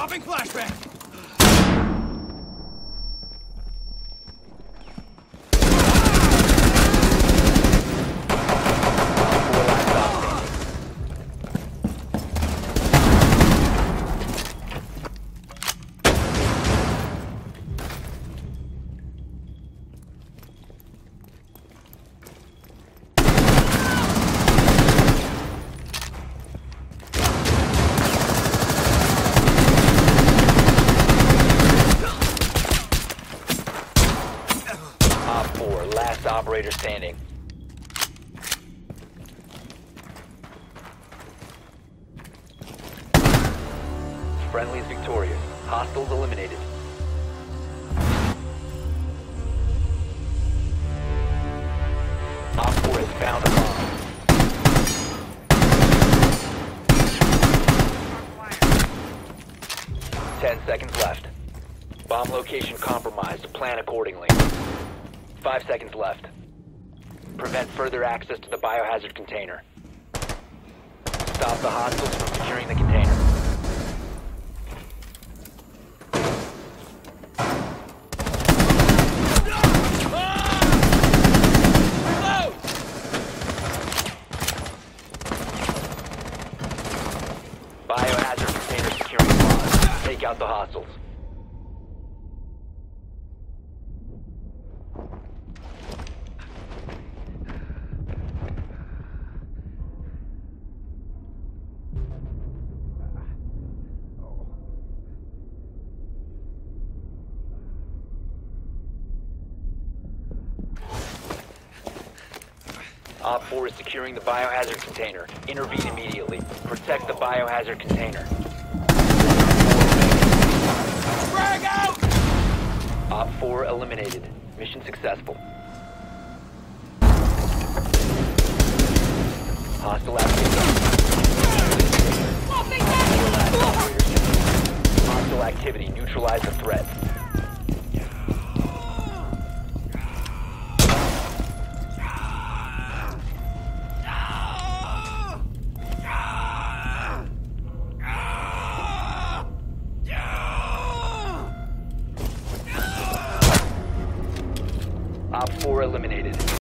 Popping flashbang! Last operator standing. Friendly's victorious. Hostiles eliminated. Op 4 has found a bomb. 10 seconds left. Bomb location compromised. Plan accordingly. 5 seconds left. Prevent further access to the biohazard container. Stop the hostiles from securing the container. Biohazard container securing pods. Take out the hostiles. Op 4 is securing the biohazard container. Intervene immediately. Protect the biohazard container. Frag out! Op 4 eliminated. Mission successful. Hostile activity. Hostile activity. Neutralize the threat. Op 4 eliminated.